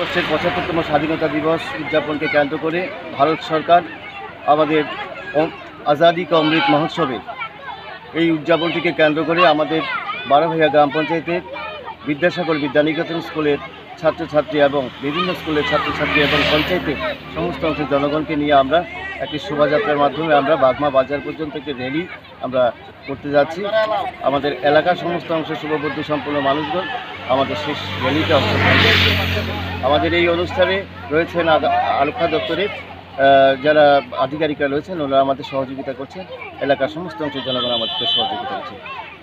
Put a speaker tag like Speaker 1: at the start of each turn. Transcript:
Speaker 1: ভারতবর্ষের ৭৫তম স্বাধীনতা দিবস উদযাপনকে কেন্দ্র করে ভারত সরকার আমাদের আজাদি কা অমৃত মহোৎসবে এই উদযাপনটিকে কেন্দ্র করে আমাদের বারোভাইয়া গ্রাম পঞ্চায়েতের বিদ্যাসাগর বিদ্যানিকেতন স্কুলের ছাত্রছাত্রী এবং বিভিন্ন স্কুলের ছাত্রছাত্রী এবং পঞ্চায়েতের সমস্ত অংশের জনগণকে নিয়ে আমরা একটি শোভাযাত্রার মাধ্যমে আমরা বাগমা বাজার পর্যন্ত একটি র্যালি আমরা করতে যাচ্ছি। আমাদের এলাকার সমস্ত অংশের শুভবুদ্ধি সম্পন্ন মানুষজন আমাদের শেষ র্যালিতে অংশগ্রহণ করছে। আমাদের এই অনুষ্ঠানে রয়েছেন আরক্ষা দপ্তরের যারা আধিকারিকরা রয়েছেন, ওনারা আমাদের সহযোগিতা করছেন। এলাকার সমস্ত অংশের জনগণ আমাদেরকে সহযোগিতা করছে।